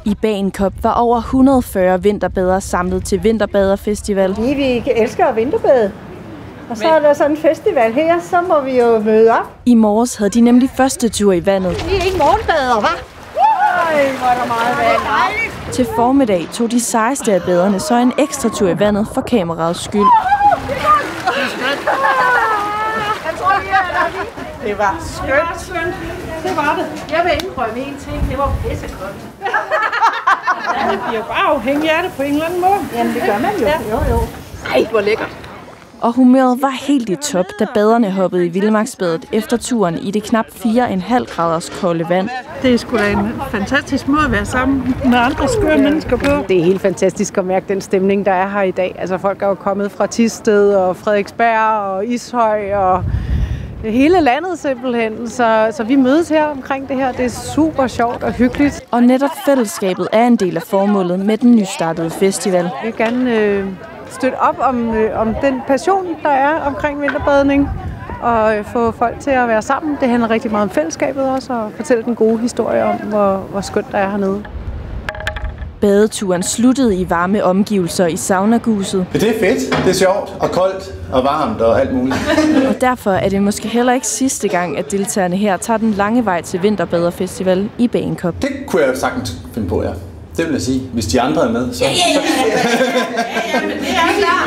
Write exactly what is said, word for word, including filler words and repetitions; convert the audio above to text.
I Bagenkop var over et hundrede og fyrre vinterbadere samlet til Vinterbaderfestival. Fordi vi elsker at vinterbade. Og så er der sådan en festival her, så må vi jo møde op. I morges havde de nemlig første tur i vandet. Vi er ikke morgenbader, hva'? Ej, hvor er der meget vand. Til formiddag tog de sejeste af baderne så en ekstra tur i vandet for kameraets skyld. Det var skønt. Det var det. Jeg vil indrømme en ting. Det var pissekoldt. Man bliver jo bare afhængig af det på en eller anden måde. Jamen, det gør man jo. Jo, jo. Ej, hvor lækkert. Og humøret var helt i top, da baderne hoppede i Vildmarksbadet efter turen i det knap fire komma fem graders kolde vand. Det er sgu da en fantastisk måde at være sammen med andre skøre mennesker på. Det er helt fantastisk at mærke den stemning, der er her i dag. Altså folk er jo kommet fra Thisted og Frederiksberg og Ishøj og hele landet simpelthen. Så, så vi mødes her omkring det her. Det er super sjovt og hyggeligt. Og netop fællesskabet er en del af formålet med den nystartede festival. Vi vil gerne øh, støtte op om, øh, om den passion, der er omkring vinterbadning. Og øh, få folk til at være sammen. Det handler rigtig meget om fællesskabet også. Og fortælle den gode historie om, hvor, hvor skønt der er hernede. Badeturen sluttede i varme omgivelser i saunaguset. Det er fedt, det er sjovt og koldt og varmt og alt muligt. Og derfor er det måske heller ikke sidste gang, at deltagerne her tager den lange vej til Vinterbaderfestival i Bagenkop. Det kunne jeg sagtens finde på, ja. Det vil jeg sige. Hvis de andre er med, så... Ja, ja, ja. Ja, ja, men det er klart.